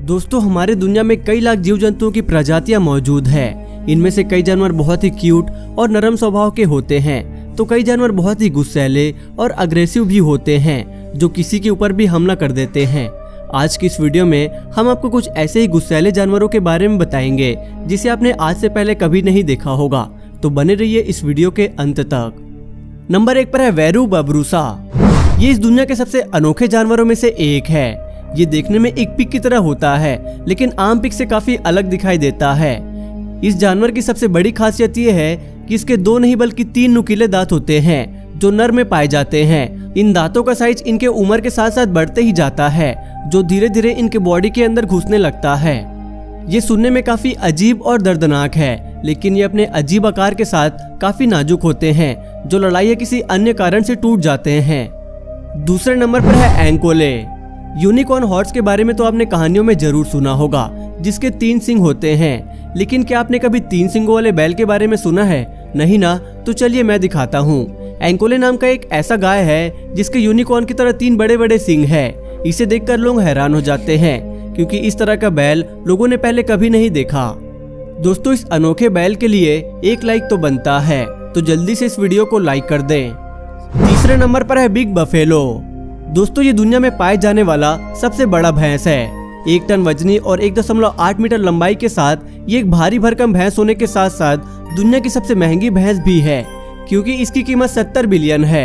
दोस्तों हमारे दुनिया में कई लाख जीव जंतुओं की प्रजातियां मौजूद है। इनमें से कई जानवर बहुत ही क्यूट और नरम स्वभाव के होते हैं, तो कई जानवर बहुत ही गुस्सैले और अग्रेसिव भी होते हैं जो किसी के ऊपर भी हमला कर देते हैं। आज की इस वीडियो में हम आपको कुछ ऐसे ही गुस्सैले जानवरों के बारे में बताएंगे जिसे आपने आज से पहले कभी नहीं देखा होगा, तो बने रहिए इस वीडियो के अंत तक। नंबर 1 पर है वेरू बबरूसा। ये इस दुनिया के सबसे अनोखे जानवरों में से एक है। ये देखने में एक पिग की तरह होता है, लेकिन आम पिग से काफी अलग दिखाई देता है। इस जानवर की सबसे बड़ी खासियत ये है कि इसके 2 नहीं बल्कि 3 नुकीले दांत होते हैं जो नर में पाए जाते हैं। इन दांतों का साइज इनके उम्र के साथ साथ बढ़ते ही जाता है, जो धीरे धीरे इनके बॉडी के अंदर घुसने लगता है। ये सुनने में काफी अजीब और दर्दनाक है, लेकिन ये अपने अजीब आकार के साथ काफी नाजुक होते हैं जो लड़ाई या किसी अन्य कारण से टूट जाते हैं। दूसरे नंबर पर है एंकोले। यूनिकॉर्न हॉर्स के बारे में तो आपने कहानियों में जरूर सुना होगा, जिसके 3 सिंग होते हैं, लेकिन क्या आपने कभी 3 सिंगों वाले बैल के बारे में सुना है? नहीं ना, तो चलिए मैं दिखाता हूँ। एंकोले नाम का एक ऐसा गाय है जिसके यूनिकॉर्न की तरह 3 बड़े बड़े सिंग है। इसे देखकर लोग हैरान हो जाते हैं, क्योंकि इस तरह का बैल लोगों ने पहले कभी नहीं देखा। दोस्तों इस अनोखे बैल के लिए 1 लाइक तो बनता है, तो जल्दी से इस वीडियो को लाइक कर दें। तीसरे नंबर पर है बिग बफेलो। दोस्तों ये दुनिया में पाए जाने वाला सबसे बड़ा भैंस है। 1 टन वजनी और 1.8 मीटर लंबाई के साथ ये एक भारी भरकम भैंस होने के साथ साथ दुनिया की सबसे महंगी भैंस भी है, क्योंकि इसकी कीमत 70 बिलियन है।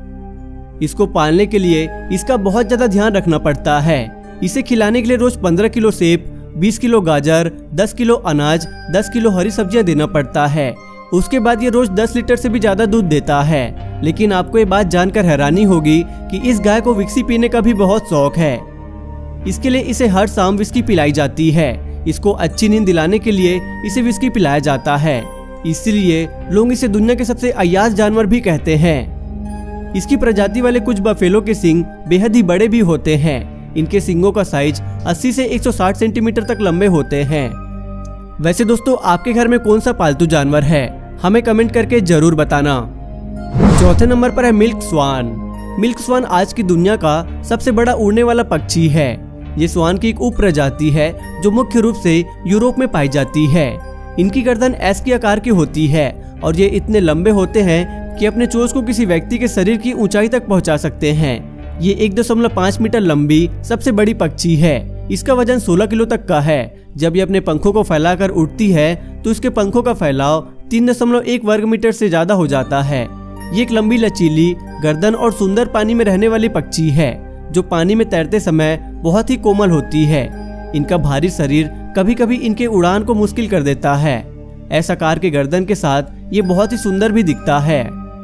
इसको पालने के लिए इसका बहुत ज्यादा ध्यान रखना पड़ता है। इसे खिलाने के लिए रोज 15 किलो सेब, 20 किलो गाजर, 10 किलो अनाज, 10 किलो हरी सब्जियां देना पड़ता है। उसके बाद ये रोज 10 लीटर से भी ज्यादा दूध देता है। लेकिन आपको ये बात जानकर हैरानी होगी कि इस गाय को विस्की पीने का भी बहुत शौक है। इसके लिए इसे हर शाम विस्की पिलाई जाती है। इसको अच्छी नींद दिलाने के लिए इसे विस्की पिलाया जाता है, इसलिए लोग इसे दुनिया के सबसे अय्याज जानवर भी कहते हैं। इसकी प्रजाति वाले कुछ बफेलो के सींग बेहद ही बड़े भी होते हैं। इनके सींगों का साइज 80 से 160 सेंटीमीटर तक लंबे होते हैं। वैसे दोस्तों आपके घर में कौन सा पालतू जानवर है, हमें कमेंट करके जरूर बताना। चौथे नंबर पर है मिल्क स्वान। मिल्क स्वान आज की दुनिया का सबसे बड़ा उड़ने वाला पक्षी है। ये स्वान की एक उप प्रजाति है जो मुख्य रूप से यूरोप में पाई जाती है। इनकी गर्दन एस के आकार की होती है और ये इतने लंबे होते हैं कि अपने चोंच को किसी व्यक्ति के शरीर की ऊंचाई तक पहुंचा सकते हैं। ये 1.5 मीटर लंबी सबसे बड़ी पक्षी है। इसका वजन 16 किलो तक का है। जब ये अपने पंखों को फैलाकर उड़ती है तो इसके पंखों का फैलाव 3.1 वर्ग मीटर से ज्यादा हो जाता है। ये एक लंबी लचीली गर्दन और सुंदर पानी में रहने वाली पक्षी है जो पानी में तैरते समय बहुत ही कोमल होती है। इनका भारी शरीर कभी कभी इनके उड़ान को मुश्किल कर देता है। ऐसा आकार के गर्दन के साथ ये बहुत ही सुंदर भी दिखता है।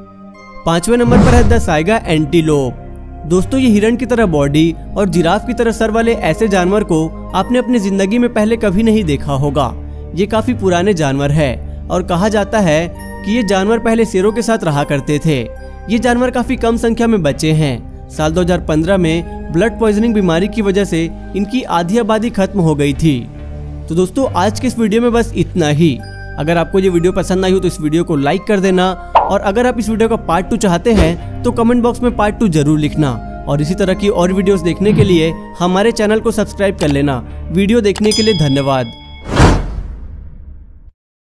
5वें नंबर पर है द साइगा एंटीलोप। दोस्तों ये हिरण की तरह बॉडी और जिराफ की तरह सर वाले ऐसे जानवर को आपने अपनी जिंदगी में पहले कभी नहीं देखा होगा। ये काफी पुराने जानवर है और कहा जाता है कि ये जानवर पहले शेरों के साथ रहा करते थे। ये जानवर काफी कम संख्या में बचे हैं। साल 2015 में ब्लड पॉइजनिंग बीमारी की वजह से इनकी आधी आबादी खत्म हो गई थी। तो दोस्तों आज के इस वीडियो में बस इतना ही। अगर आपको ये वीडियो पसंद आई हो तो इस वीडियो को लाइक कर देना, और अगर आप इस वीडियो का पार्ट 2 चाहते हैं तो कमेंट बॉक्स में पार्ट 2 जरूर लिखना। और इसी तरह की और वीडियोस देखने के लिए हमारे चैनल को सब्सक्राइब कर लेना। वीडियो देखने के लिए धन्यवाद।